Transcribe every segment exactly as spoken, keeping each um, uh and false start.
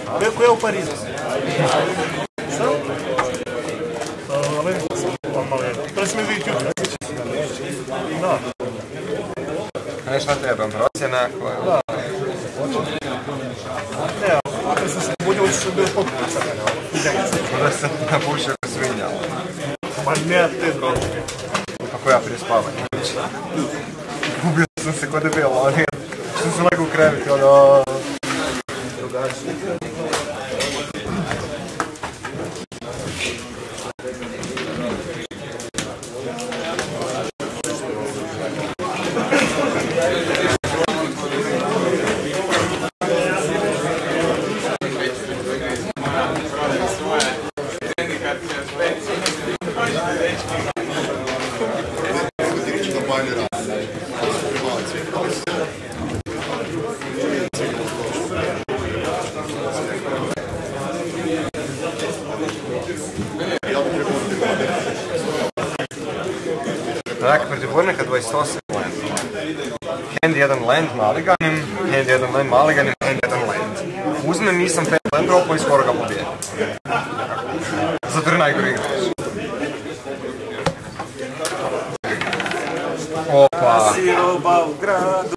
Ko je u Parizu? Šta? To smo vidjeti jutro. Da. Nešto trebam, procjena koja... Da. Ne, kada sam se budio, uči sam bio potpuno crveno. Možda sam napušio svinja. Ma ne, te droge. Kako ja prije spavanja. Ubio sam se kod debel, ali što sam lego u krevet, ono... Drugačije. Tak, protiv Burnika dvadeset osam land. Hand jedan land maliganim, hand jedan land maliganim, hand jedan land. Uzmem, nisam pet land dropao i skoro ga pobijem. Zato je najgore igrač. Opa! Siroba u gradu.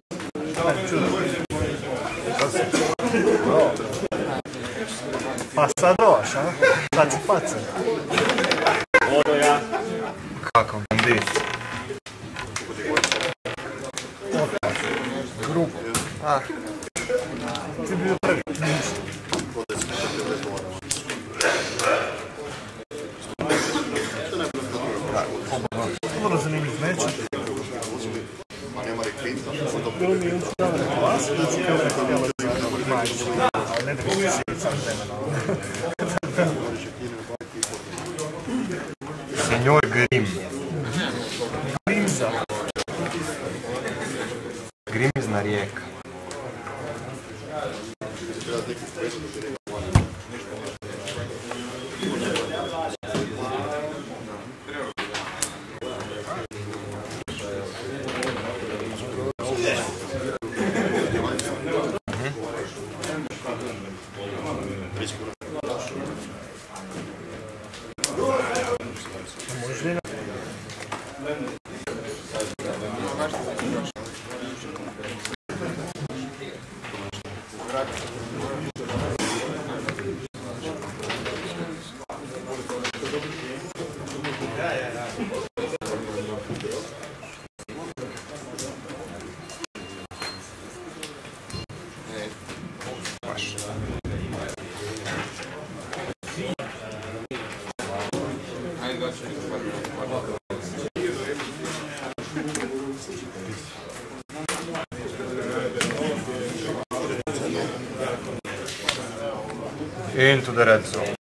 Pa sad doš, a? Sad si pacan. Ovo ja. Kako bandit. Grubo. Ah. Ti bio prvi. Vrlo zanimljiv meč. Bilo mi je učinjava na klas, učinjava na htjela za majić. Ali ne da bi se sjeći sam vremena. Senjor Grim. Grimza. Grimzna rijeka. Into the red zone.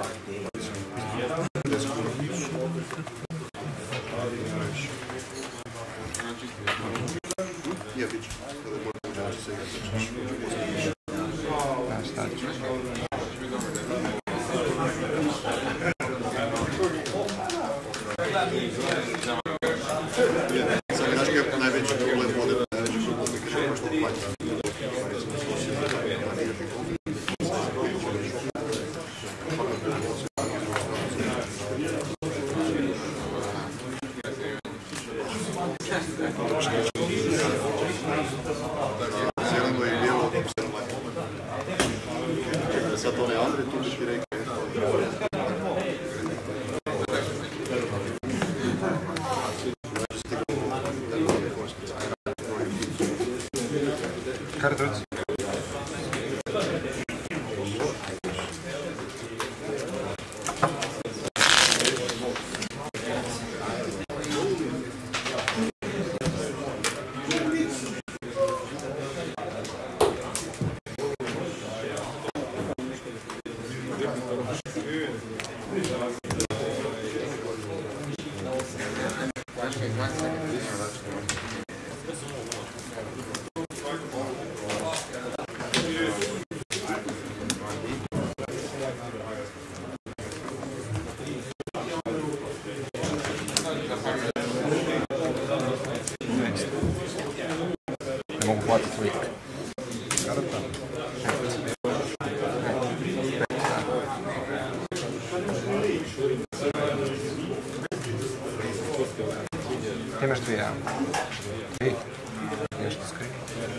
Kartuc. Ne mogu platiti uvijek. Karata. Ti imaš dvije, ja? Tri? Nešto skrivi.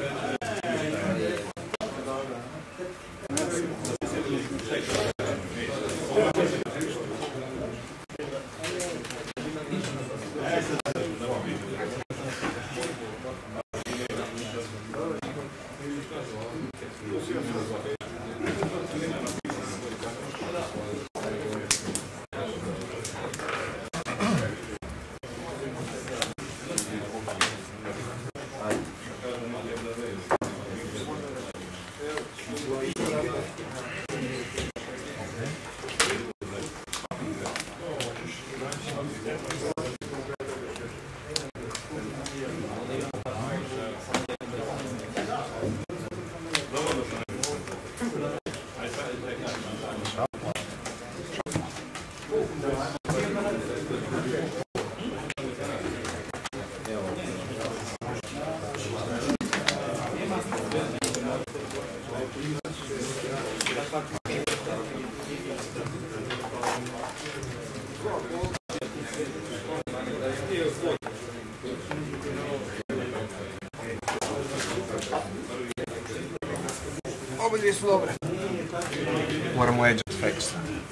Oba dvije su dobre. Moramo edge od fakes.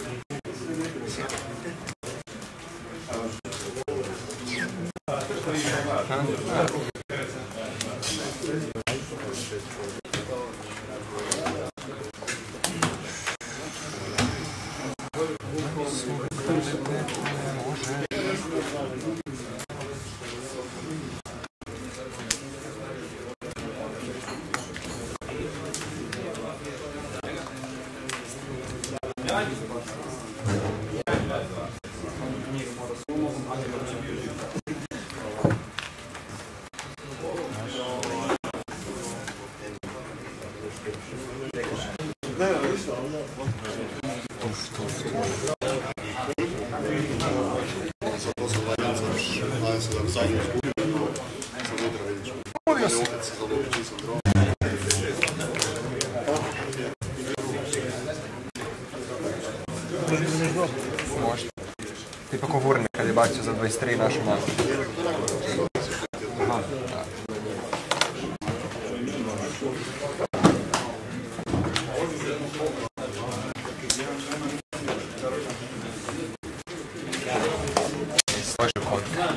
Možda. Tipa ko Vurnik kad je bacio za dvadeset tri našu manu. Aha, da. Složio kontra.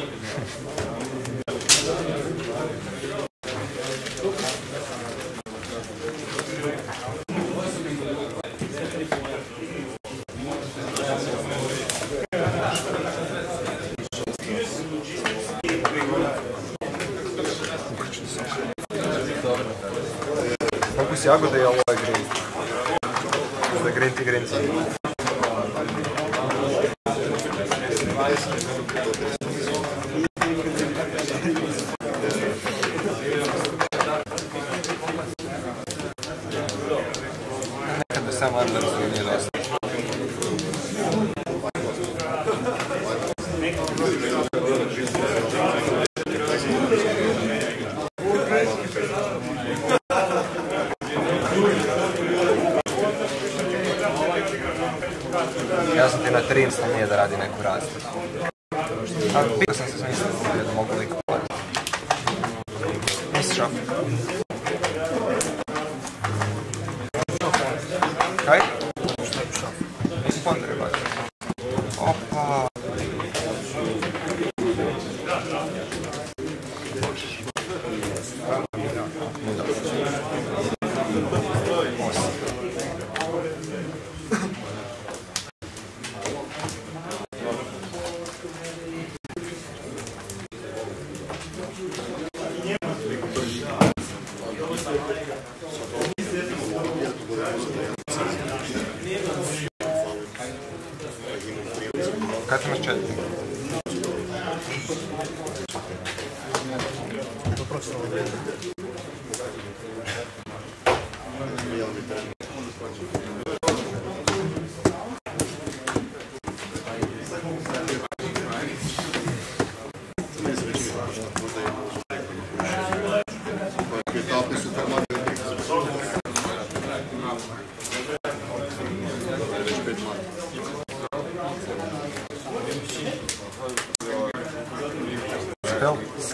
Fokus jagode i ovo je green. Ovo je green ti green ti. Nekad da sam Anders nije dosta. Ja sam ti na tri insta nije da radi neku razliku. A pitao sam se smislio da mogu liko platiti. Nisi šaf. Kaj? Nisi pondere baš. Opa. Kad imaš četiri? jel?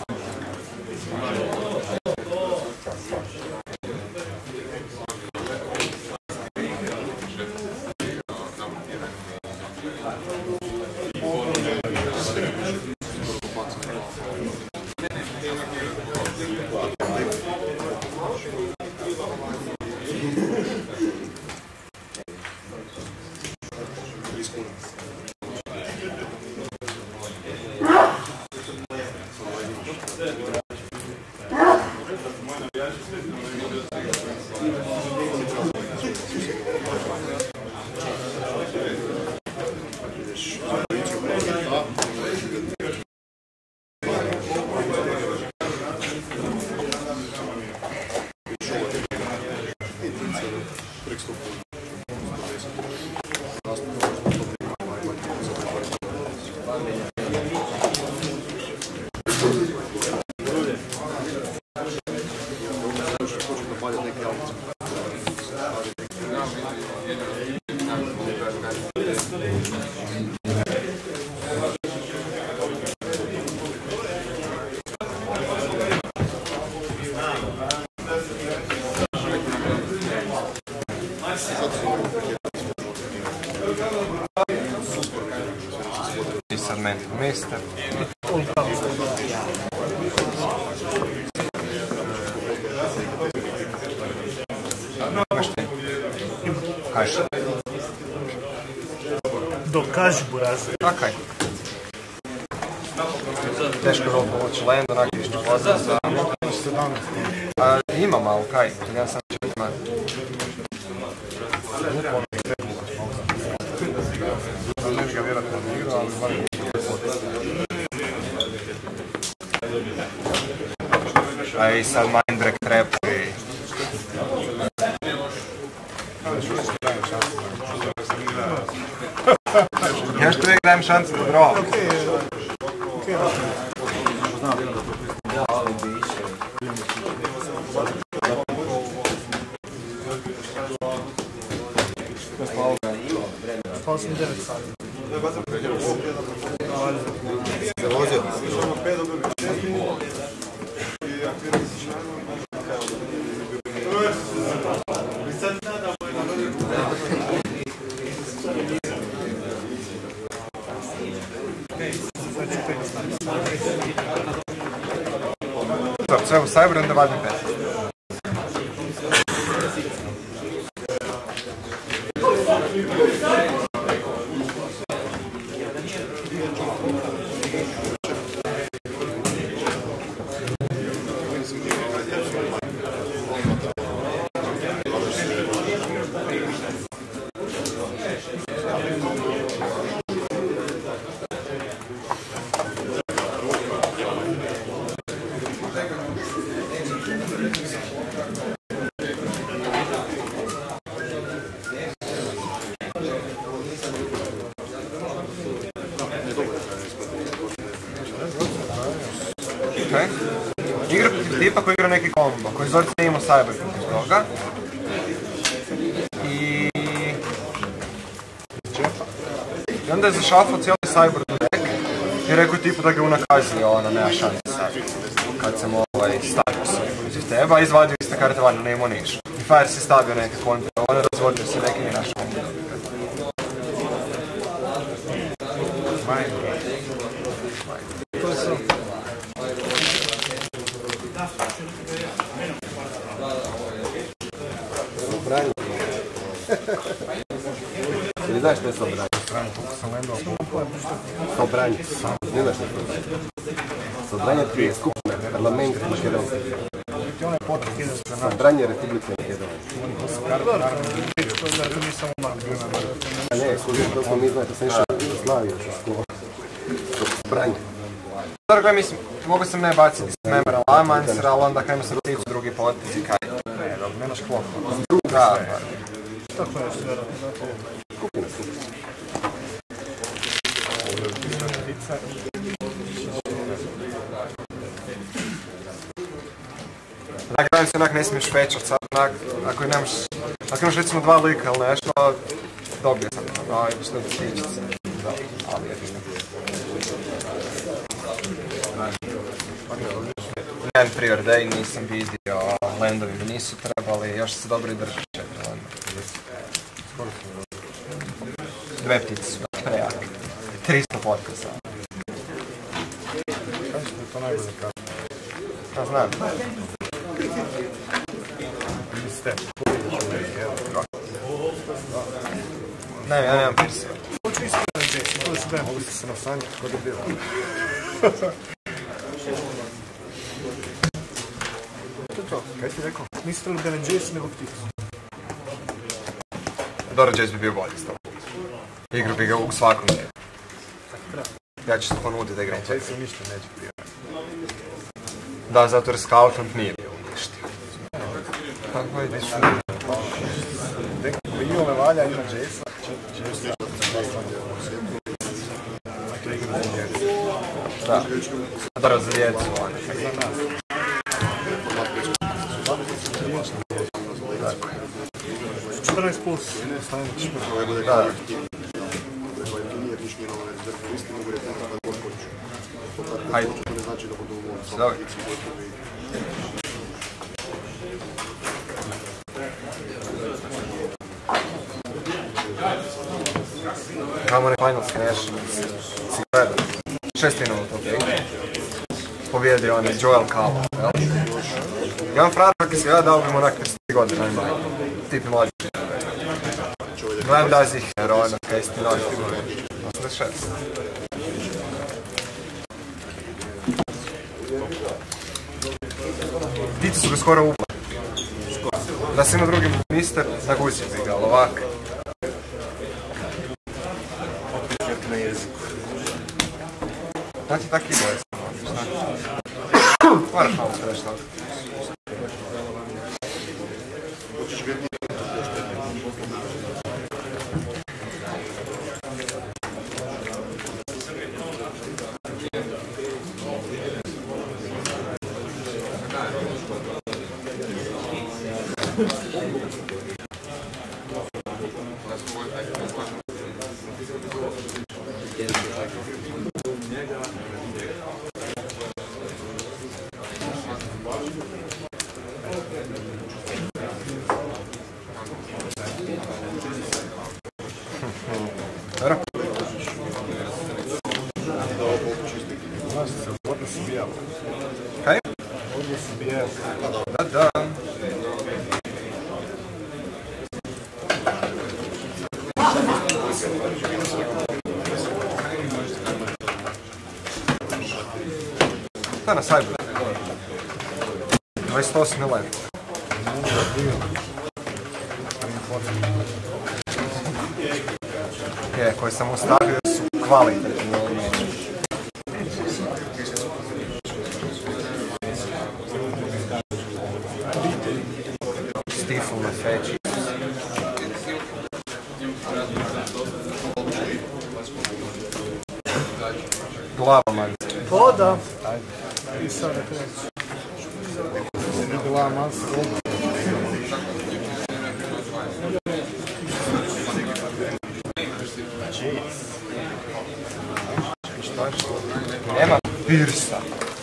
Sad meni mjesta. Imaš ti? Kaj što? Dokaži burazu. Takaj. Teško rol pomoći land, onak išta vlada za... A ima malo, kaj? Ja sam će biti mati. Ne bi ga vjerojatno igrao, ali bar nije potrebno. A i sad Mindbreak Trap i... Ja što uvijek dajem šancu da bro. osam devet sati. Zavozio. Sve u Cyber, onda važem pet. Okay. Igra protiv tipa koji igra neki kombo, koji zove se imao Cyber protiv toga. I... I onda je zašafao cijeli Cyber do deck i rekao tipu da ga unakazio, ono, nema šanse sad. Kad sam ovaj stavio se protiv teba, izvadio iste karte vanja, ne imao ništa. I Fire si stavio neke kontre, ono razvodio se neki i naš kombo. To je sve. Sobranje. Ili znaš što je sobranje? Sobranje. Ne znaš što je sobranje? Sobranje je skupina, parlament Makedonske. Sobranje Republike Makedonske. A ne, to smo mi znali, to sam išao u Jugoslaviju. Sobranje. Dobro, gledaj, mislim, mogu sam ne baciti s Memora Lamancer, ali onda kajmo sam ticu drugi potez i kaj. Ne, dobro, nemaš klopu. Da, da. Tako je sve vjerojatno. Skupina, skupina. Dakle, gledam se onak ne smiješ fetchat sad, onak, ako nemaš, ako imaš recimo dva lika ili nešto, dobio sam, no, i što da stići se. Da, ali jedino. Nemam Preordain, nisam vidio, landovi mi nisu trebali, još se dobro i drži četiri landa. Dve ptice su prejake. tristo potkasa. Kaži da je to najbolje kako? Ja znam. Niste. Ne, ja nemam Pirsa. Hoću iskreno Jason, to da se dajem, mogu se na sanju, kako da bilo. To je to, kaj ti rekao? Niste li da ne Jason nego pticu? Dobro, Jace bi bio bolji s tom. Igru bi ga u svakom djelu. Ja ću se ponuditi da igram. Jason ništa neće prijaviti. Da, zato jer Scoutant nije bio uništio. Kako je dišu? Neko bi Iole valja, ima Jason, će još nešto se glasanje u svijetu. Dakle, igra za djecu. Da. Dobro, za djecu. Za nas. četrnaest plus. Da. Hajde. Dobro. Imamo ne final smash. Si gledao? Šest minuta, okej. Pobjedio on je Joel Cabo, jel? Imam fratar ki si ja dao bi mu onak trideset godina, najmanje. Tip mlađi. Gledam da zih heroina, kaj si ti noći. osamdeset šest. Ptici su ga skoro ubili. Da si na drugim mister, na guzi bi ga, ali ovak. Na jeziku. Da ti tak i boje sam, moraš malo treći tako. Dobro. Ovdje si bijao. Kaj? Ovdje si bijao. Da, da. To je na sajbu. dvadeset osam je live. Je, koje sam ostavio su kvalitetni ovi meči. Stifu na feći. Glava manj. O da. Ajde. I sad ne kreći. Glava manj se ovdje. Nema Pirsa.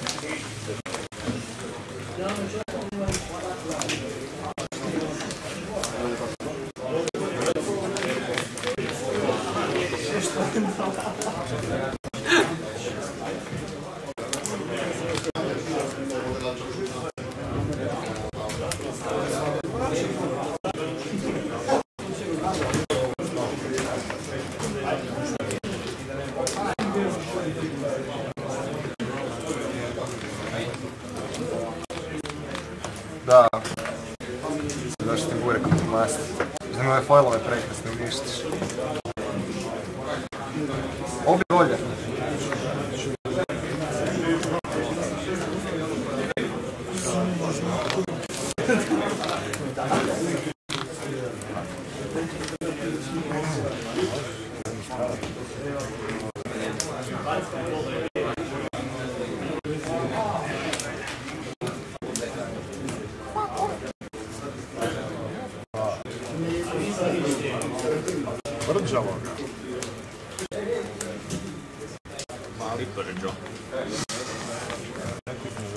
Da. Zašto ti gure kod masti. Uzmi ove fojlove prekrasne uništiš. Ovo bi bolje. Brđavo ga. Mali brđo.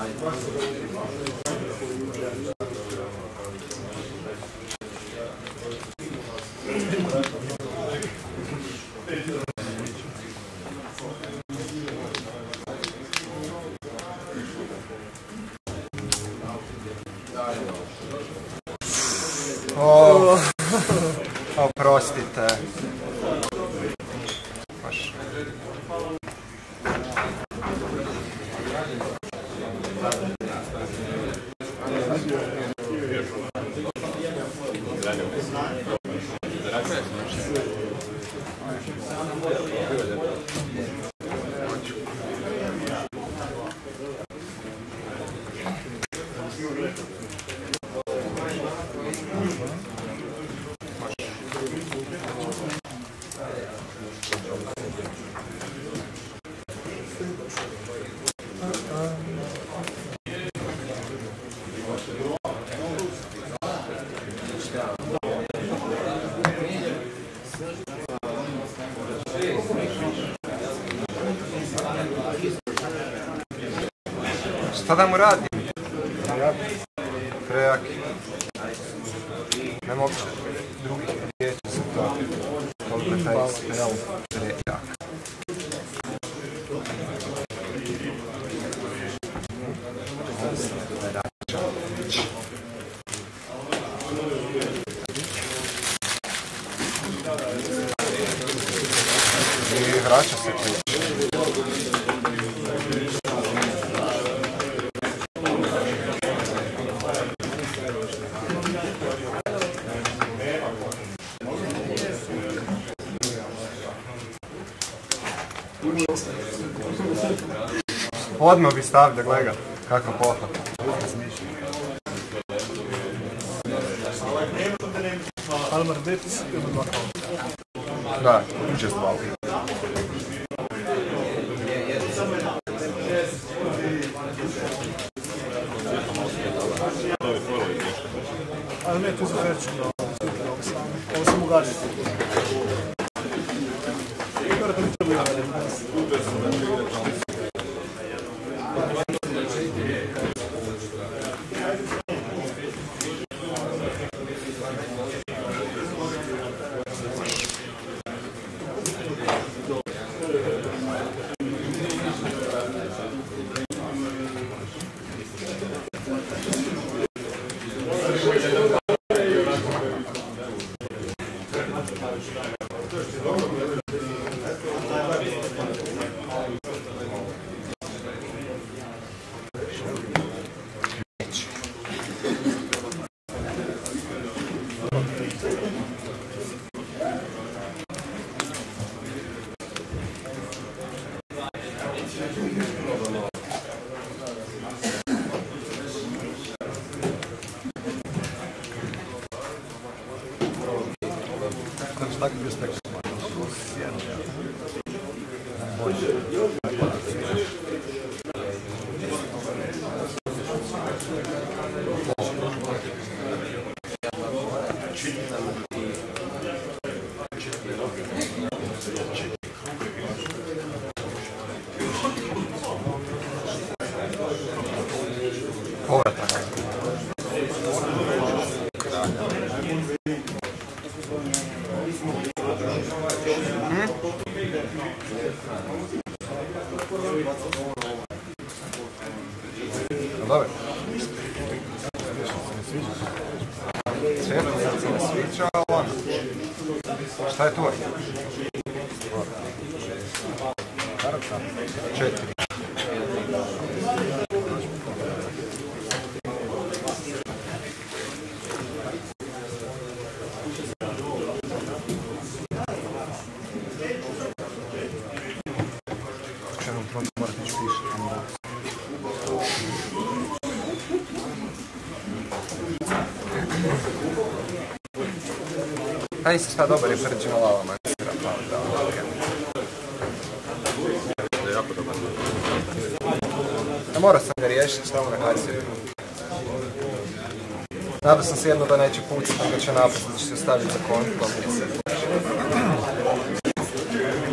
O, oprostite. Baš. Šta da mu radim? Prejaki. Ne mogu drugih riječi za to. Koliko je taj spell prejak. I vraća se ključ. Odmah bi stavlja, gledaj kako pohvat. Almar Bits ima dva kola. Da, just dva. Ali ne, tu za veću, ovo sam ugažio. Skoro to mi treba ugažiti. Tako bi spektakl. Povratak. Dobro. Svijetlo se ne sviđa, ali ono. Šta je tvoj? Četiri. Čemu pronto morati ću pišati. A nisi šta dobar je pređeno lava mansira, pa da, ok. Da je jako dobar. A morao sam ga riješiti, šta mu ne hajsio. Nadao sam se jedno da neće pucati, nego će napast, da će se ostaviti za kontom.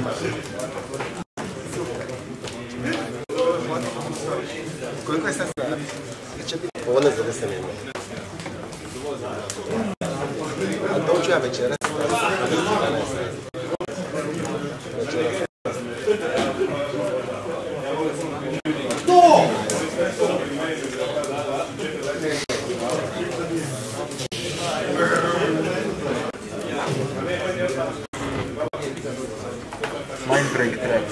Koliko je sad sve? Mindbreak track.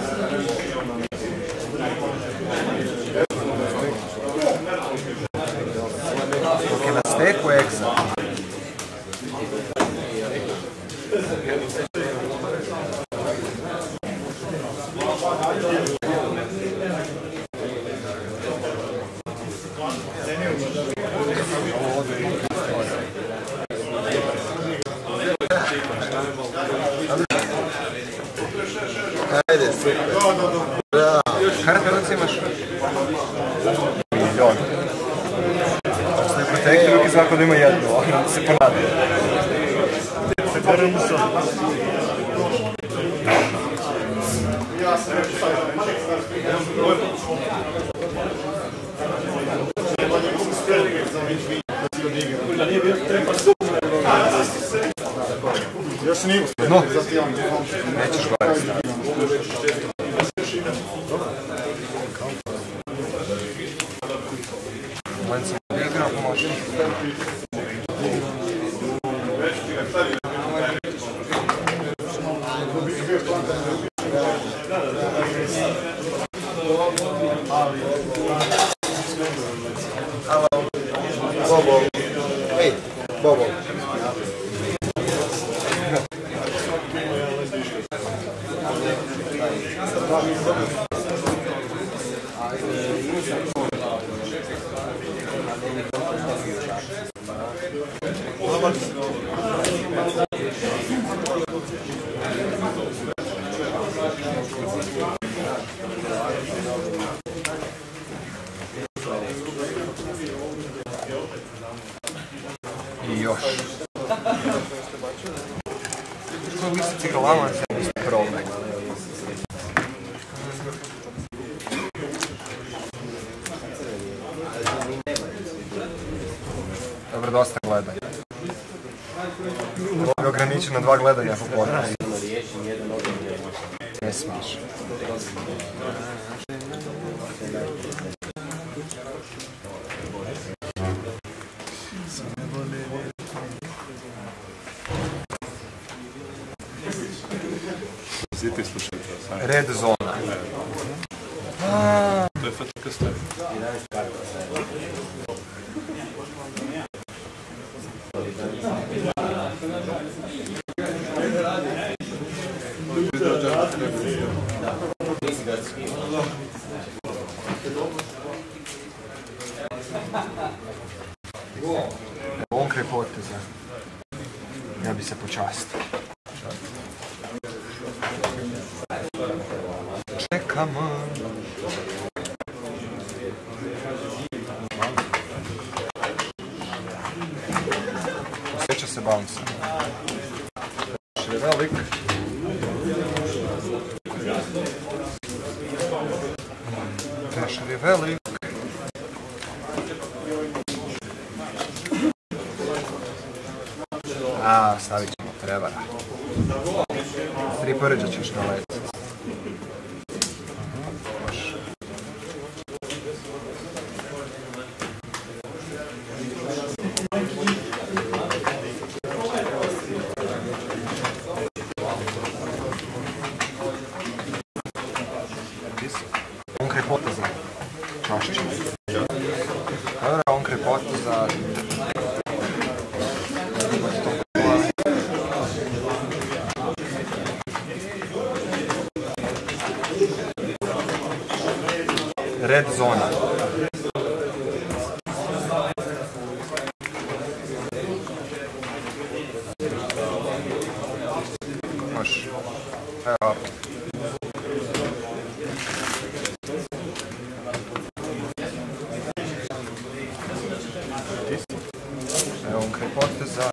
Dok je na steku Exa. Ajde, super. Bravo. Karte ruci imaš? Milion. Ako ste protekli ruki, svako da ima jednu, ono se ponadi. Još se nije uspio. No, nećeš gore staviti. Moment sam da igram, pomoći. Bobo. Ej, Bobo. I još. Što je listici galama se isti problem. Dobro, dosta gledanja. Ovo je ograničeno na dva gledanja po podcastu. Ne smiješ. Svi slušajte. Red zona. To je fatika stavi. On kraj poteza. Ja bi se počastio. Čekamo. Osjeća se bounce. Još je velik. Prešer je velik. A, stavit ćemo prevara. Tri poređa ćeš na lecu. On kraj poteza. Čašće. Dobro, on kraj poteza. Red zona. Može. Evo. Evo on kraj poteza.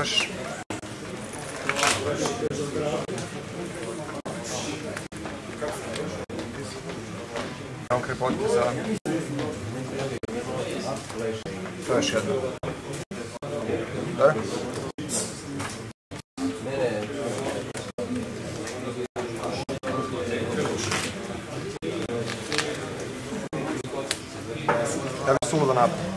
Može. Imam kraj potpisa. To je još jedno. Dobro? Ja bih suludo napravio.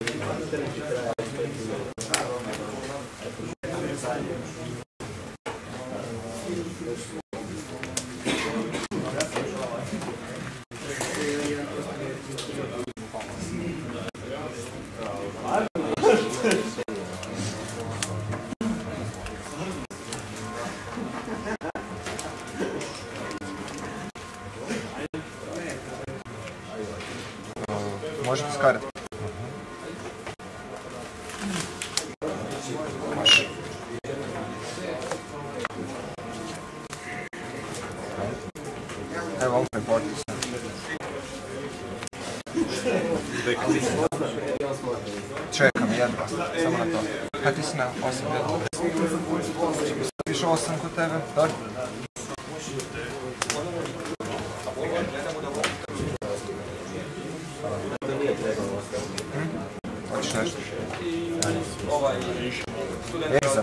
Može piskariti. Može. Evo, ovdje potpisa. Čekam jedva, samo na to. Kaj ti si na osam jedva? Piše osam kod tebe, dobro? Hoćeš nešto? Egzar.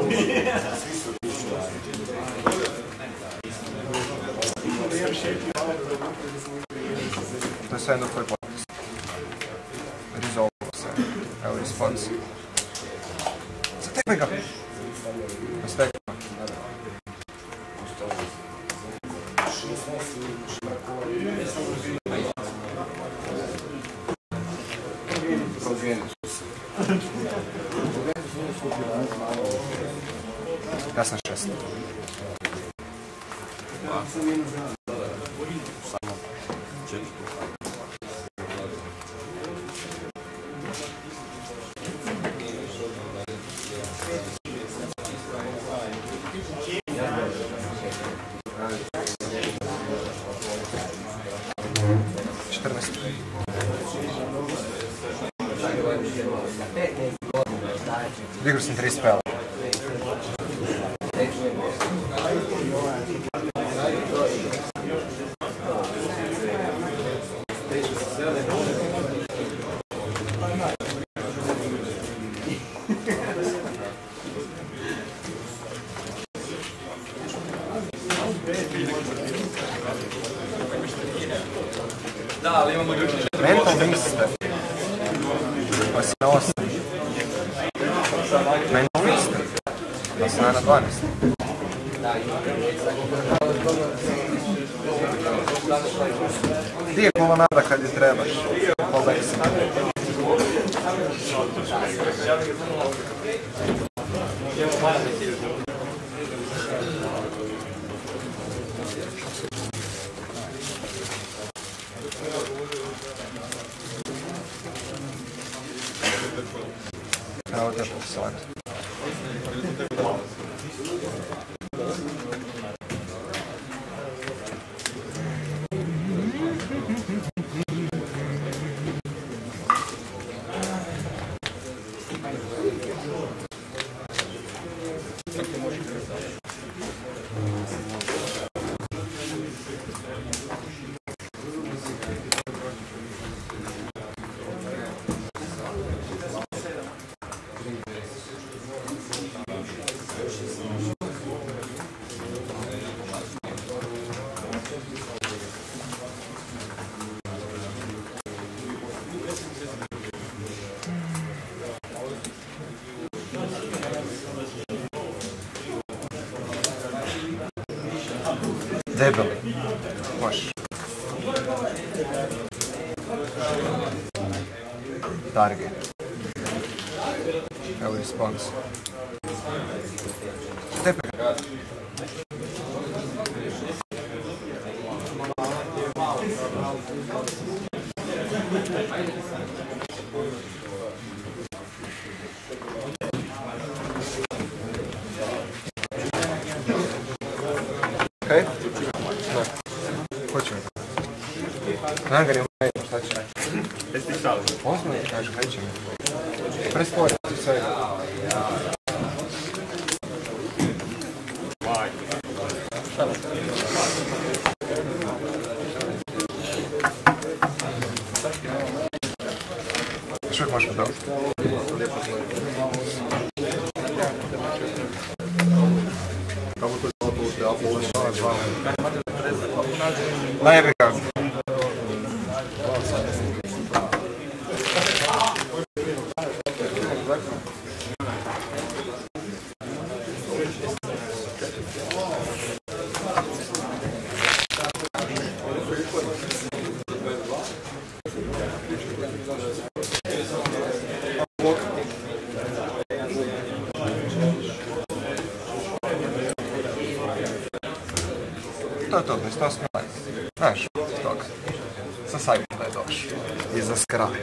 To je sve jedno koji potpis. Resolve se. Evo response. Zatekaj ga! Zatekaj ga. Ja sam šest. Samo četiri. četrnaest. Igrao sam tri spela. Da, ali imamo još četiri. Mental niste. Pa si na osam. Mental niste. Pa si na dvanaest. Ti je kolonada kad je trebaš. Pogledaj se. Evo te popisovati. Debeli. Može. Target. Evo response. Tepe. Okej? Da. Hoću mi. Nagar je moj, šta će? Jesi ti šalio? Ozmano ti kažu, kaj će mi? Prespori ti sve. Kako to je to u teatru? Ma jebi ga. To je to, bez to skraj. Znaš, toga. Sa sajtom da je došao. I za skraj.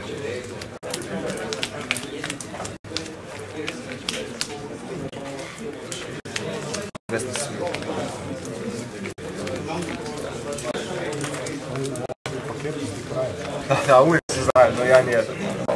Vesni svi. Da, da, uvijek su zajedno, ja nijedan.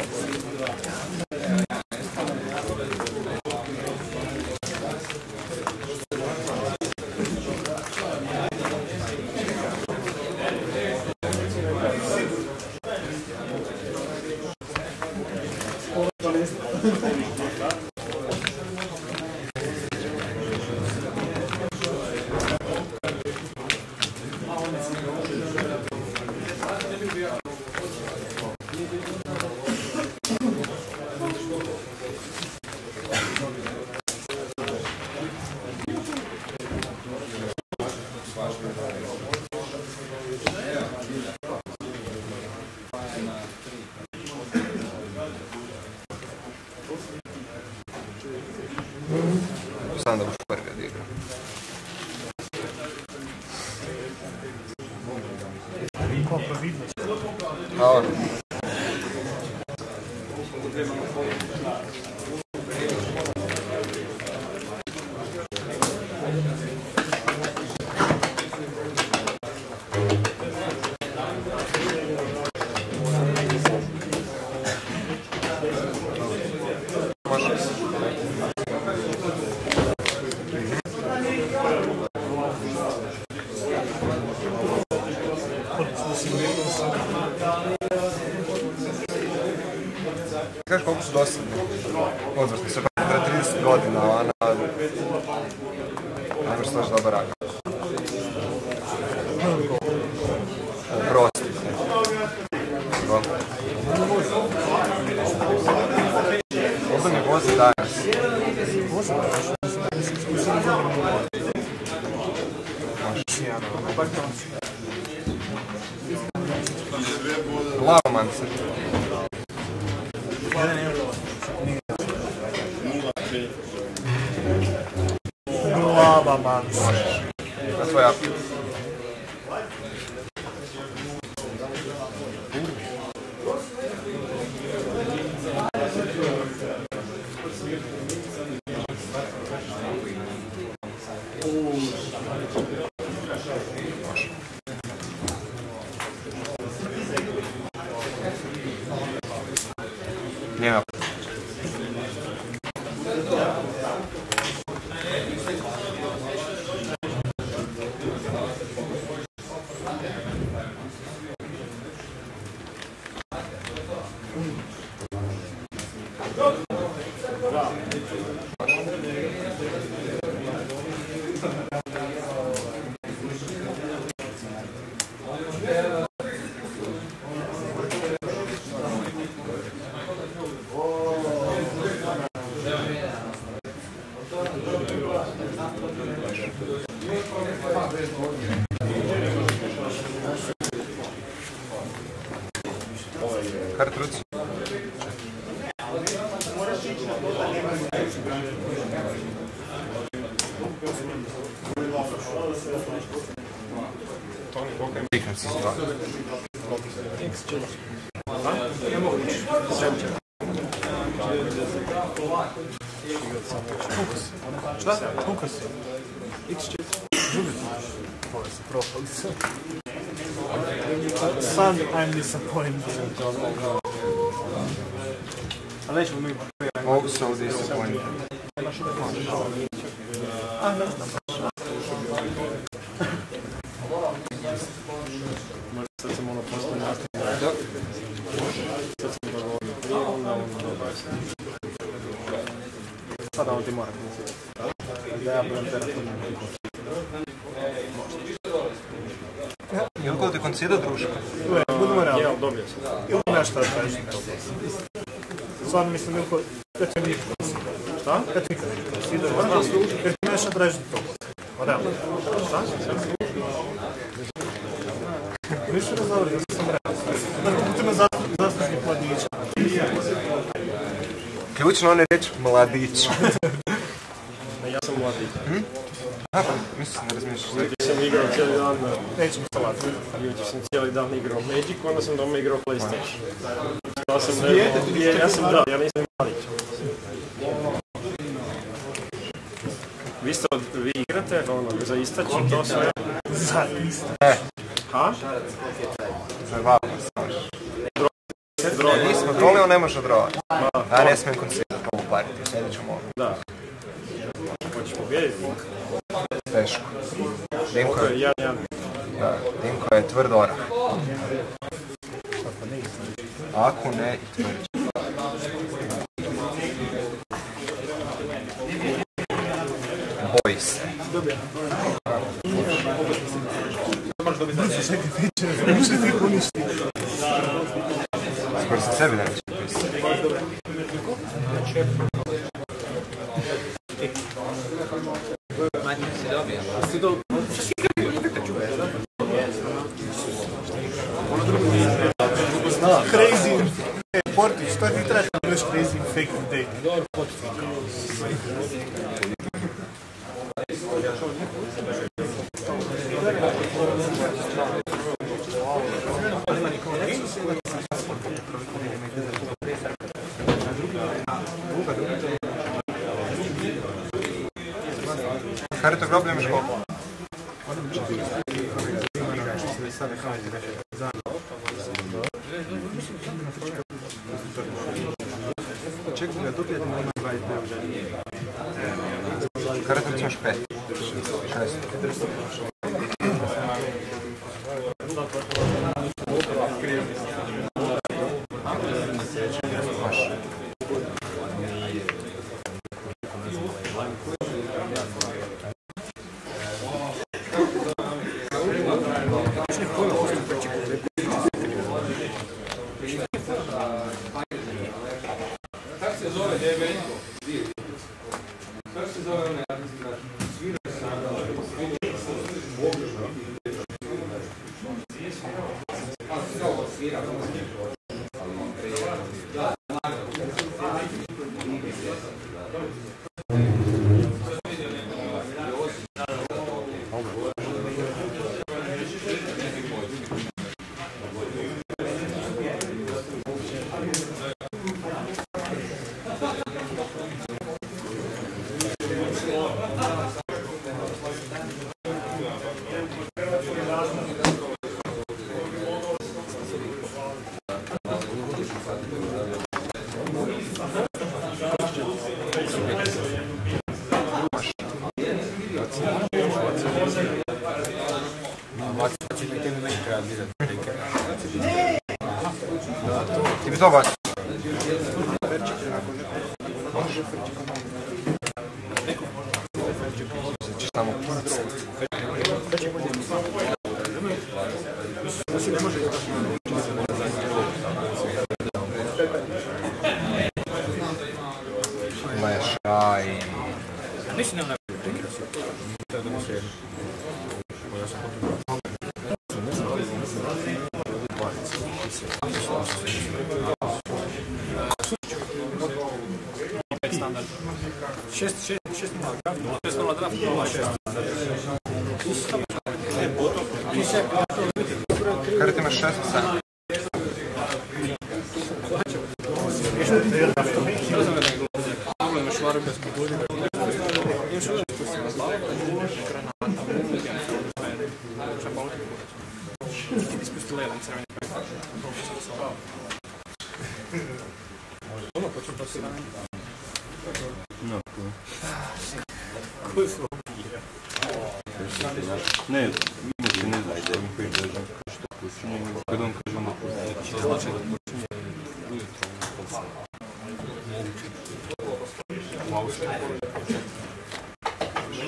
Sam da buš prvi od igra. A on. Kažeš koliko su dosadni odvrti, sve pa pre trideset godina, ona... Ajmo što je dobar raka. Prosti. Ovdje mi vozi danas. Lavoman se. Lavaman se. Na svoj api. Njema. Kar truci. Tikam se sva. Šta? Kuka si. iks četiri. Ovo se propali se. Son, I'm disappointed. Ali nećemo mi... Also disappointed. A, ne znam. Možda sad sam ono postao nastavljeno. Sad sam ga govorio prije, onda on... Sada on ti mora komunicirati. da ja budem teratorni. Ilko ti koncida društva? Gle, budemo realni. Ja, dobio sam. Ili nešto da tražim to. Stvarno mislim, Ilko, da će mi nikad konsidera. Šta? Da će nikad nikad konsidera. Jer ti nešto tražim to. Pa realno. Šta? Više razgovori, da sam realno. Dakle, putima zaslužnih mladića. Ključno on je reći mladić. Ja sam mladić. Hm? Aha, pa mislim ne razmišljaš. Jučer sam igrao cijeli dan, Nećemo salati. jučer sam cijeli dan igrao Magic, onda sam doma igrao PlayStation. Ja sam, ne, ja sam da, ja nisam mladić. Vi ste, vi igrate, ono, za istaći to sve? Za isto. Ne, Ha? zajebavamo se. Droga. Nismo droli, on ne može drovati. Ja ne smijem koncida kao u partiju, sjedit ću mogu. Da. Hoćeš pobjediti? Teško. Dimko To je je, jedan, jedan. da, Dimko je tvrd orah. Ako ne, i tvrđe. Boji se. Skoro se sebi neće pisati. Crazy. E, Portić, što ti trebaš da budeš crazy fake day? Karito groblje imaš koliko? Karito imaš pet. Šest. Kako se zove, gdje je Benko? Kako se zove onaj artist? Ti bi to baš? Ćeš tamo Lešaj. Šest, šest, šest nula draft, šest nula draft, nula šest. Karito imaš šest, sedam. Ne, inače ne znaj da mi koji držam što počinjem, kad on kažem da počinjem. Znači da počinjem ujutro na posao.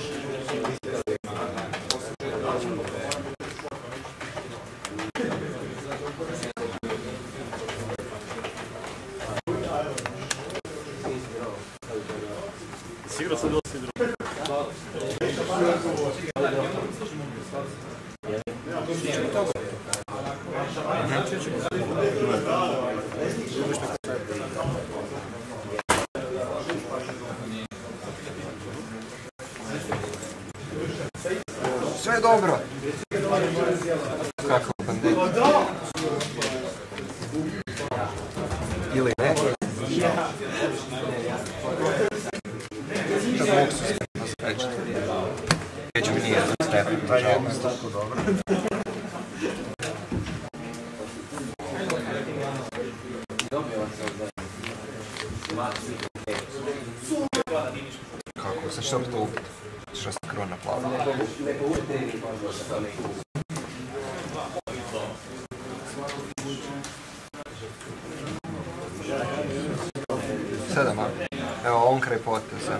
Sve je dobro. Kako bandit? Ili ne? Kad mogu se skripno sprečiti. Već mi nije za stepen, nažalost. Tako dobro. Kako? Sad što bi to ubiti? Što se krona plava? Sedam, a? Evo, on kraj poteza.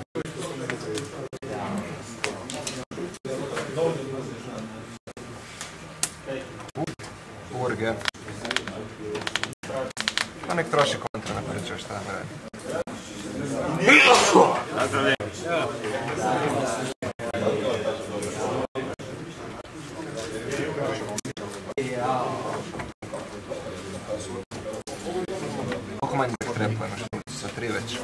Urge. Pa nek troši kontra na priču, šta nam radi. Koliko manje nek treba na štuci, sa tri već?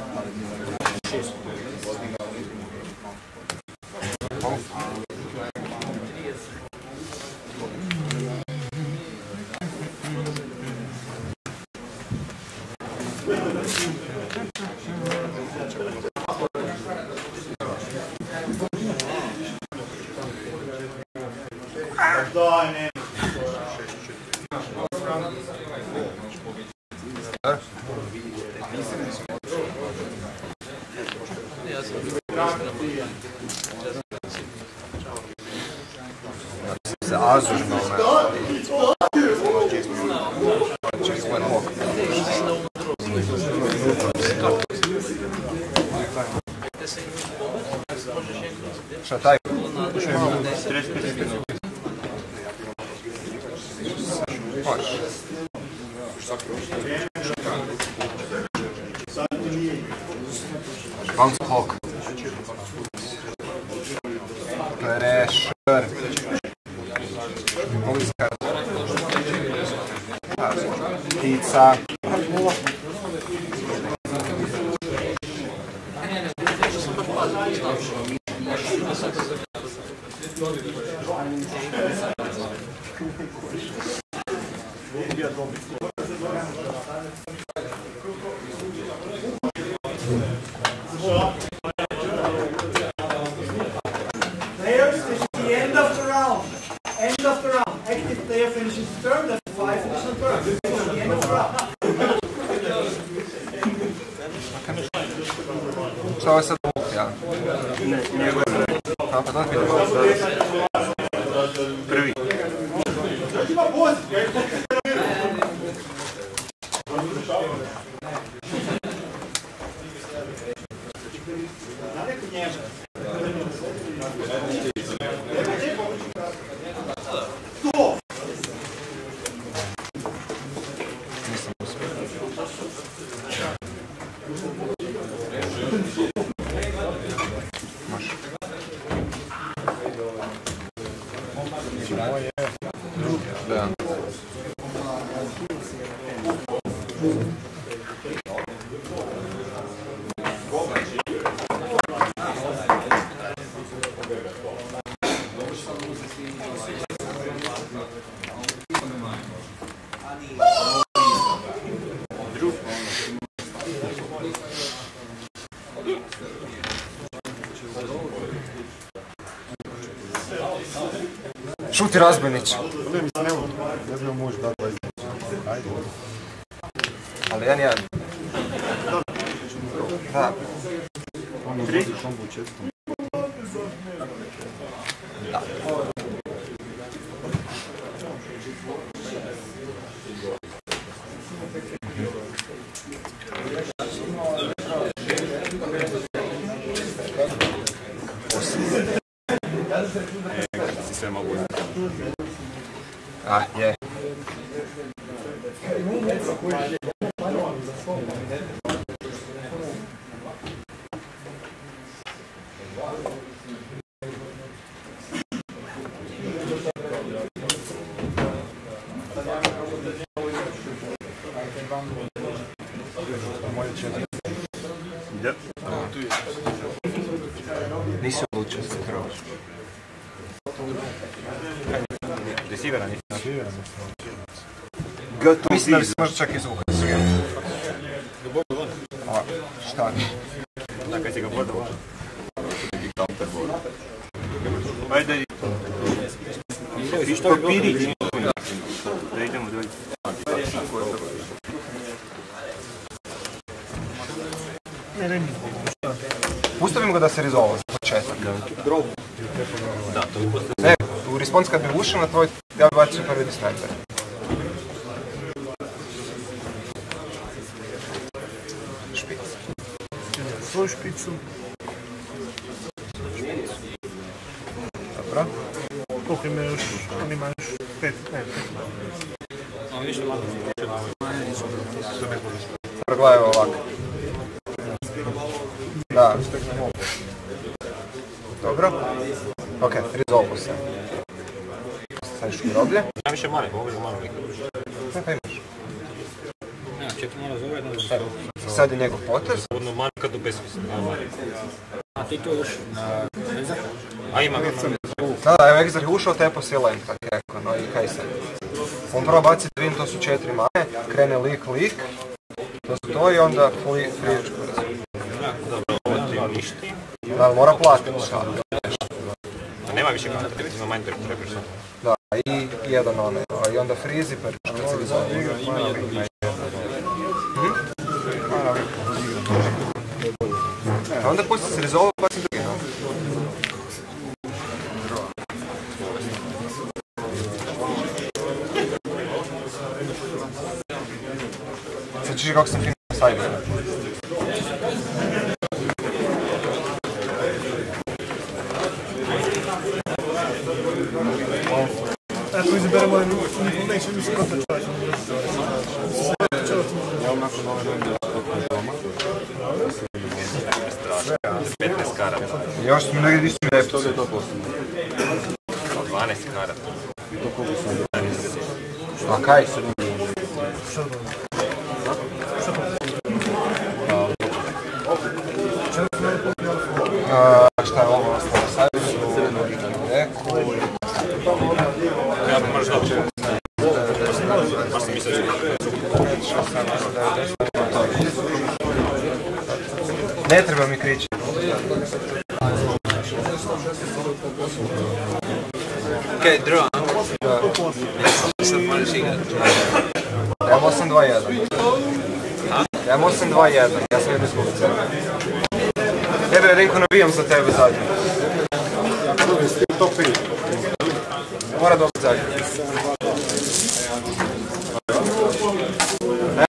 Daj, ne. Se azužno me. Čekaj, svoj mok. Šta taj? Može. Bounce hawk. Pressure. Uliskar. Pizza. Players, this is the end of the round. End of the round. Active player finishes the turn, that's five additional turns. This is the end of the round. Šta je sad zvuk, ja? Ne, njegov je. A, pa da ti Prvi. nisam uspio. Može. Da. Šuti razbojnić. Ne, mislim, ne mogu. Ne znam, može da dvadeset. Ajde. Ali jedan jedan. Da. Ono uvozi kombo u četvrtom. Da. Si sve mogu. Ah, je. odlučio se proći. Receiver, nisam. Mislim da bi se možda čak izvukao s njim. A, šta? Da, kad si ga bodo van. Ajde, papirić. Da idemo dolje. Pustavimo ga da se rizolva za početak. Da, to bi postavio. Ne, u response kad bi ušao na tvoj, ja bi bacio prvi dispenser. Špic. Svoju špicu. Dobro. Koliko ima još? On ima još pet, ne, pet. Ali ništa malo. Pregledaj ovako. Da. Dobro. Ok, rizolvo se. Staviš u groblje. Ja više mali, mogu ga malo lik. Ne, pa imaš. Ja, četiri malo zove, jedna za Sad je njegov potez. Odno manjka do besmisla. A ti to još ne znam? A ima ga. Da, da, evo Exar je ušao, tepo si lent, tak je rekao, no i kaj sad? On prvo baci dvin, to su četiri mane, krene lik, lik, to su to i onda fričku razvijem. Dobro, ovo ti uništi. Da, ali mora platiti sad. A nema više kada, tebi ima manj preprečan. Da, i jedan onaj, i onda frizi, pa kad se li zove. A onda pusti se rezolvo, pa si drugi, no? Sad ćeš kako sam fino sajber. Ako izaberemo information, mislim konta čovječ. Ja onako nove dojde doma. petnaest karata. Još smo negdje disu mi lepci. Što je to posljedno? dvanaest karata. I to koliko sam je? A kaj? Što to? Šta je ovo ostalo? Sajber su neku... Ja bi možda dobiti. Baš sam mislio Ne treba mi krići. Okej, draw. Sad možeš igrati. Dajem osam dva jedan. Dajem osam dva jedan. Ja sam jedno izgubit. Tebe, Renko, nabijam za tebe zadnje. Mora dobiti zadnje.